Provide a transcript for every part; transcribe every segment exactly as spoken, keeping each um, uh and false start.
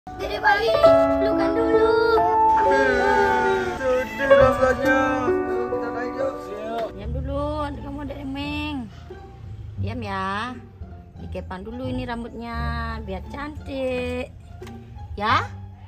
Dede bayi, pelukan dulu. Sedih rasanya. Yuk, kita naik yuk. Diam dulu, nanti kamu ada remeng. Diam ya. Dikepan dulu ini rambutnya biar cantik. Ya?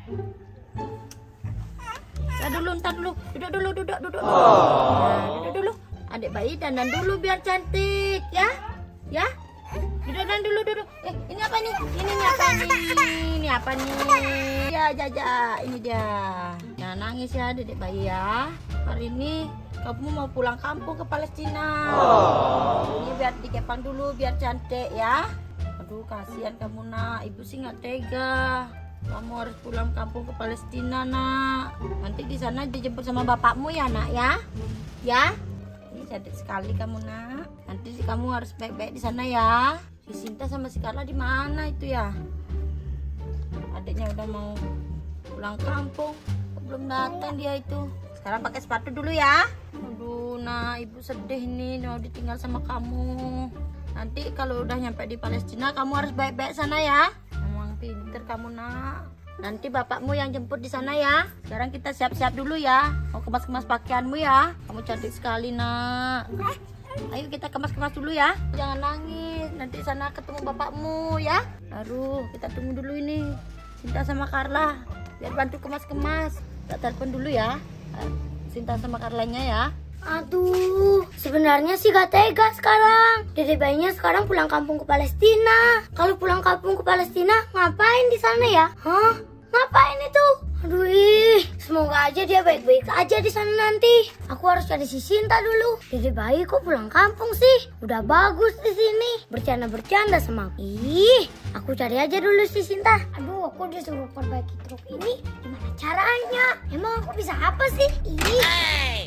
Ntar dulu, ntar dulu. Duduk dulu, duduk, duduk. Nah, duduk dulu. Adik bayi dandan dulu biar cantik, ya? Ya? Duduk dan dulu duduk. Eh, ini apa nih? Ini nih apa nih? Ini apa nih? Ya, Jaja, ini dia. Jangan nangis ya, Dedek bayi ya. Hari ini kamu mau pulang kampung ke Palestina. Ini biar dikepang dulu, biar cantik ya. Aduh, kasihan kamu nak. Ibu sih nggak tega. Kamu harus pulang kampung ke Palestina nak. Nanti di sana dijemput sama bapakmu ya nak ya. Ya. Ini cantik sekali kamu nak. Nanti kamu harus baik-baik di sana ya. Si Sinta sama si Carla di mana itu ya? Adiknya udah mau pulang kampung, kok belum datang dia itu. Sekarang pakai sepatu dulu ya. Aduh, nah ibu sedih nih mau ditinggal sama kamu. Nanti kalau udah nyampe di Palestina kamu harus baik-baik sana ya. Emang pinter kamu nak. Nanti bapakmu yang jemput di sana ya. Sekarang kita siap-siap dulu ya. Mau kemas-kemas pakaianmu ya. Kamu cantik sekali nak. Ayo kita kemas-kemas dulu ya. Jangan nangis. Nanti sana ketemu bapakmu ya. Baru kita tunggu dulu ini Sinta sama Carla. Biar bantu kemas-kemas. Kita telepon dulu ya Sinta sama Carlanya ya. Aduh, sebenarnya sih gak tega sekarang. Dede bayinya sekarang pulang kampung ke Palestina. Kalau pulang kampung ke Palestina, ngapain di sana ya? Hah? Ngapain itu? Aduh, ih. Semoga aja dia baik-baik aja di sana nanti. Aku harus cari si Sinta dulu. Dede bayi kok pulang kampung sih? Udah bagus di sini. Bercanda-bercanda sama aku. Ih, aku cari aja dulu si Sinta. Aduh, aku disuruh perbaiki truk ini. Gimana caranya? Emang aku bisa apa sih? Ih. Hey.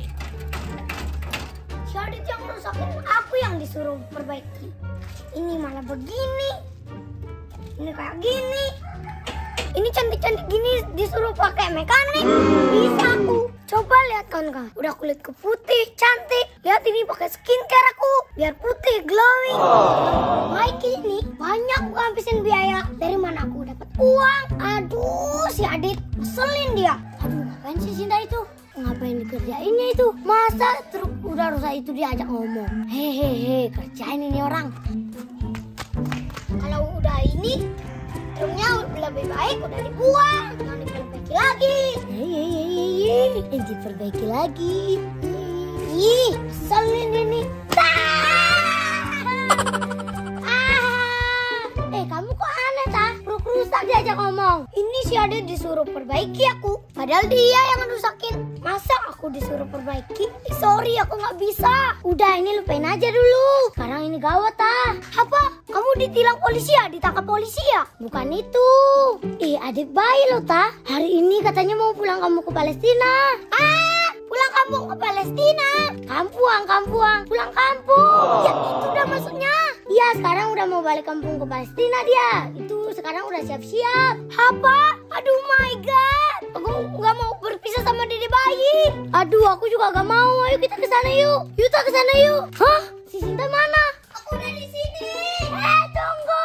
Si Adit yang rusakin, aku yang disuruh perbaiki. Ini malah begini. Ini kayak gini. Ini cantik-cantik gini disuruh pakai mekanik. Bisa aku. Coba lihat kan kak. Udah kulitku putih, cantik. Lihat ini pakai skincare aku. Biar putih, glowing. Oh. Baik ini banyak aku habisin biaya. Dari mana aku dapat uang? Aduh, si Adit ngeselin dia. Aduh, ngapain sih Sinta itu? Ngapain dikerjainnya itu? Masa truk udah rusak itu diajak ngomong? Hehehe, kerjain ini orang. Kalau udah ini, truknya lebih baik udah dibuang, jangan diperbaiki lagi. Hehehe, diperbaiki lagi. Ih, selin ini. Eh, kamu kok aneh ta? Truk rusak diajak ngomong. Ini si Adit disuruh perbaiki aku, padahal dia yang rusakin. Masa aku disuruh perbaiki? Eh, sorry, aku nggak bisa. Udah, ini lupain aja dulu. Sekarang ini gawat ah. Apa? Kamu ditilang polisi ya? Ditangkap polisi ya? Bukan itu. Eh, adik bayi lo ta. Hari ini katanya mau pulang kamu ke Palestina. Ah, pulang kampung ke Palestina. Kampuang, kampuang, pulang kampung. Ya, itu udah maksudnya. Iya, sekarang udah mau balik kampung ke Palestina dia. Itu sekarang udah siap-siap. Apa? Aduh my god. Aku nggak mau berpisah sama dede bayi. Aduh, aku juga gak mau. Ayo kita ke sana yuk. Yuk kita ke sana yuk. Hah? Si Sinta mana? Aku udah di sini. Eh, tunggu.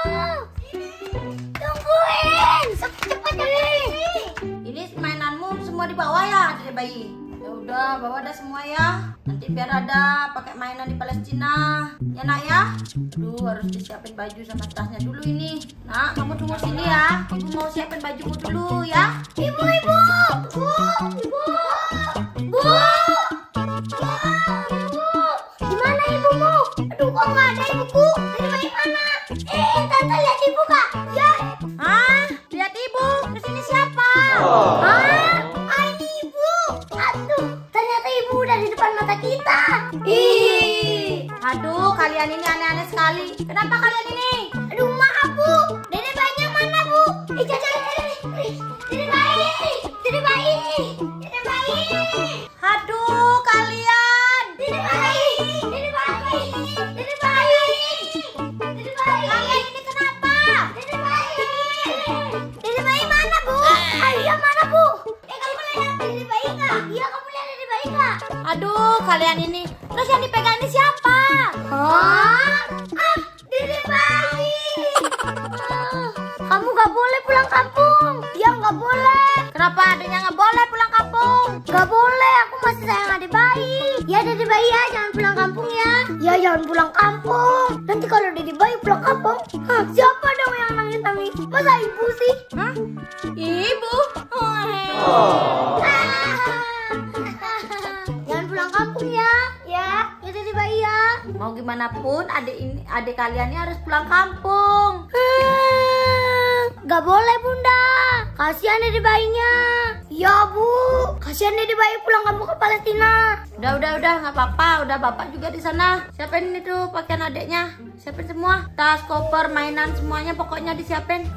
Tungguin. Cepat nih. Ini mainanmu semua dibawa ya Dedek bayi. Ya udah, bawa dah semua ya. Nanti biar ada pakai mainan di Palestina. Ya nak ya. Aduh, harus disiapin baju sama tasnya dulu ini. Nak, kamu tunggu sini ya. Ibu mau siapin bajumu dulu ya. Ibu, ibu. Bu, ibu. Bu. Ya, ibu. Gimana ibumu? Aduh, kok nggak ada ibuku? Dari bayi mana? Eh, tante lihat ibu kak. Ya. Hah? Lihat ibu. Kesini siapa? Oh. Hah? Ah, ini ibu. Aduh, ternyata ibu udah di depan mata kita. Ih. Aduh, kalian ini aneh-aneh sekali. Kenapa kalian ini? Aduh, maaf bu. Dede bayinya mana bu? Eh, jajan dede. Dede bayi. Dede bayi. Dede bayi. Aduh, kalian. Dede bayi. Dede bayi. Dede bayi. Dede bayi. Kalian ini kenapa? Dede bayi. Dede bayi mana bu? Ayah mana bu? Eh, kamu lihat dede bayi nggak? Iya, kamu lihat dede bayi nggak? Aduh, kalian ini. Terus yang dipegang ini siapa? Hah? Ah, dede bayi. Ah, kamu gak boleh pulang kampung. Yang Kenapa adiknya nggak boleh pulang kampung? Gak boleh, aku masih sayang adik bayi. Ya Dede bayi ya, jangan pulang kampung ya. Ya jangan pulang kampung. Nanti kalau Dede bayi pulang kampung, hah, siapa dong yang nangis-nangis? Masa ibu sih? Hah? Ibu? Oh. Jangan pulang kampung ya. Ya, ya Dede bayi ya. Mau gimana pun adik ini, adik kalian ini harus pulang kampung. Gak boleh Bunda, kasihan Dede bayinya. Ya Bu, kasihan Dede bayi pulang kampung ke Palestina. Udah, udah, udah, nggak apa-apa. Udah bapak juga di sana. Siapin itu pakaian adiknya. Siapin semua. Tas, koper, mainan semuanya pokoknya disiapin.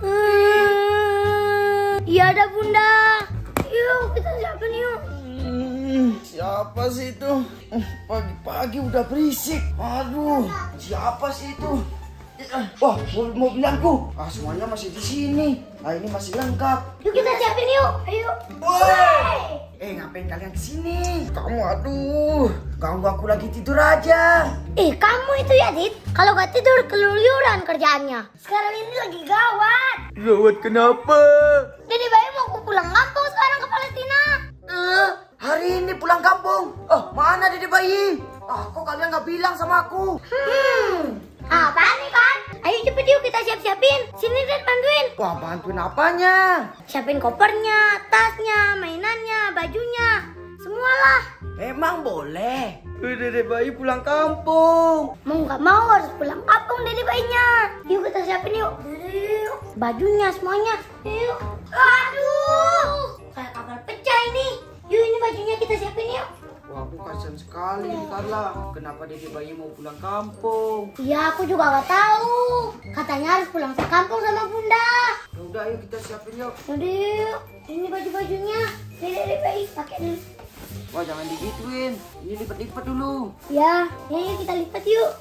Iya ada Bunda. Yuk kita siapin yuk. Hmm, siapa sih itu? Eh, Pagi-pagi udah berisik. Aduh, siapa sih itu? Eh, Wah, mobil-mobilanku. Ah, semuanya masih di sini. Nah, ini masih lengkap. Yuk kita siapin yuk. Ayo. Woi! Eh, ngapain kalian kesini? Kamu, aduh, ganggu aku lagi tidur aja. Eh kamu itu ya Dit, kalau gak tidur keluyuran kerjaannya. Sekarang ini lagi gawat. Gawat kenapa? Dede bayi mau pulang kampung sekarang ke Palestina. Eh, hari ini pulang kampung. Oh, mana Dede bayi? Ah, kok kalian nggak bilang sama aku? Hmm, apaan nih kan? Ayo cepet yuk kita siap-siapin. Sini Dit bantuin. Wah, bantuin apanya? Siapin kopernya, tasnya, mainannya, bajunya, semualah. Memang boleh. Dede bayi pulang kampung. Mau nggak mau harus pulang kampung Dede bayinya. Yuk kita siapin yuk. Yuk. Bajunya semuanya. Yuk. Aduh, kayak kapal pecah ini. Yuk ini bajunya kita siapin yuk. Wah, aku kasihan sekali Carla. Kenapa Dede bayi mau pulang kampung? Iya aku juga nggak tahu. Katanya harus pulang ke kampung sama Bunda. Ya udah, ayo kita siapin yuk. Udah yuk. Ini baju-bajunya. Nih Dede bayi pakai dulu. Wah, jangan digituin. Ini lipat-lipat dulu. Ya, ini kita lipat yuk.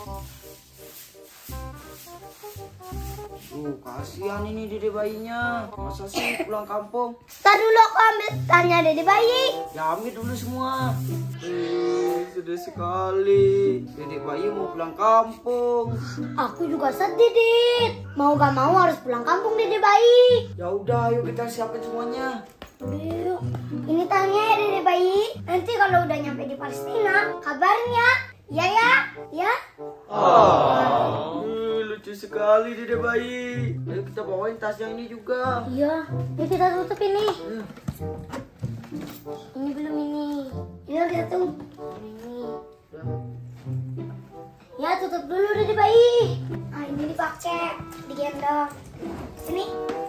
Tuh, kasihan ini Dede bayinya. Masa sih pulang kampung? Ntar dulu aku ambil tanya Dede bayi. Ya, ambil dulu semua. Eh, sedih sekali. Dede bayi mau pulang kampung. Aku juga sedih Dit. Mau gak mau harus pulang kampung Dede bayi. Ya udah, ayo kita siapin semuanya. Yuk. Ini tanya ya Dede bayi. Nanti kalau udah nyampe di Palestina, kabarin ya. Ya ya, ya. Oh, lucu sekali Dede bayi. Ayo kita bawain tas yang ini juga. Iya. Ini kita tutup ini. Ayo. Ini belum ini. Ini kita tutup. Ini. Ya tutup dulu Dede bayi. Nah ini dipakai, digendong. Sini.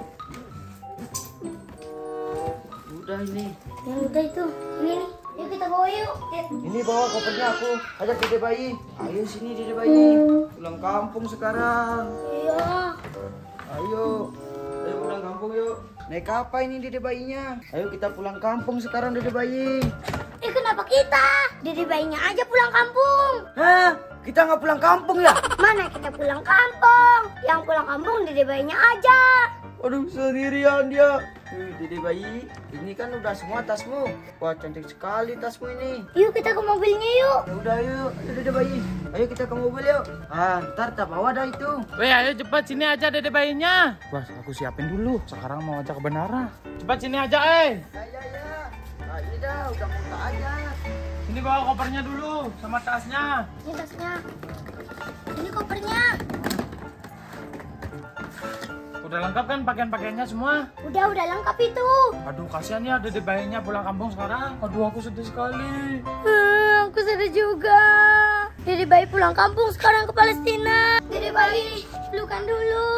Udah ini. Yang udah itu. Ini nih. Yuk kita bawa yuk. Ini bawa kopernya aku. Ajak Dede bayi. Ayo sini Dede bayi. Pulang kampung sekarang. Iya. Ayo. Ayo pulang kampung yuk. Naik apa ini Dede bayinya? Ayo kita pulang kampung sekarang Dede bayi. Eh kenapa kita? Dede bayinya aja pulang kampung. Hah? Kita nggak pulang kampung ya? Mana kita pulang kampung? Yang pulang kampung Dede bayinya aja. Aduh, sendirian dia. Uh, Dede bayi, ini kan udah semua tasmu. Wah, cantik sekali tasmu ini. Yuk kita ke mobilnya yuk. Ya udah, yuk. Ayo Dede bayi. Ayo kita ke mobil yuk. Ah, ntar tak bawa dah itu. Weh, ayo cepat sini aja Dede bayinya. Wah, aku siapin dulu. Sekarang mau ajak ke Benara. Cepat sini aja, eh. Ya, ya, ya. Nah, ini dah, udah muka aja. Ini bawa kopernya dulu sama tasnya. Ini tasnya. Ini kopernya. Udah lengkap kan pakaian-pakaiannya semua? Udah, udah lengkap itu. Aduh, kasihan ya Dede bayinya pulang kampung sekarang. Aduh, aku sedih sekali. Hmm, aku sedih juga. Dede bayi pulang kampung sekarang ke Palestina. Dede bayi, pelukan dulu.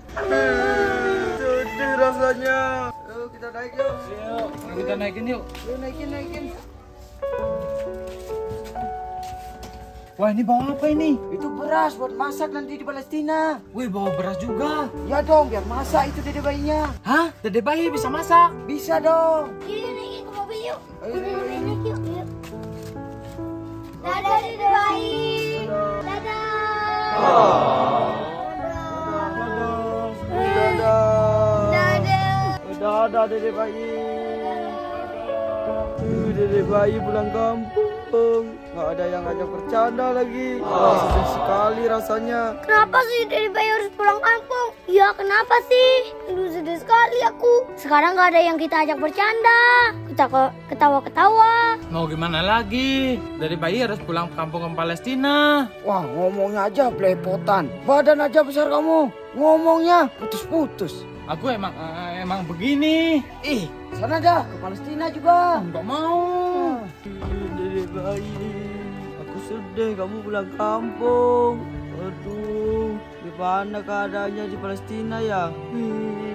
Sedih rasanya. Yuk, kita naik yuk. Yuk, kita naikin yuk. Yuk, naikin, naikin. Wah, ini bawa apa ini? Itu beras buat masak nanti di Palestina. Wih, bawa beras juga. Ya dong, biar masak itu Dede bayinya. Hah? Dede bayi bisa masak? Bisa dong. Yuk, yuk naikin ke mobil yuk. Ayo, Ke ayo, mobil ayo. naik yuk. Yuk. Dadah Dede bayi. Dadah. Dadah. Dadah. Dadah Dede bayi. Uh, Dede bayi pulang kampung. Nggak ada yang ngajak bercanda lagi. Wah, sedih sekali rasanya. Kenapa sih Dede bayi harus pulang kampung? Ya kenapa sih? Aduh sedih sekali aku. Sekarang gak ada yang kita ajak bercanda. Kita kok ketawa-ketawa. Mau gimana lagi? Dari bayi harus pulang kampung ke Palestina. Wah, ngomongnya aja belepotan. Badan aja besar kamu. Ngomongnya putus-putus. Aku emang eh, emang begini. Ih, sana dah ke Palestina juga. Enggak mau. Dede bayi, aku sedih kamu pulang kampung. Aduh, gimana keadaannya di Palestina ya?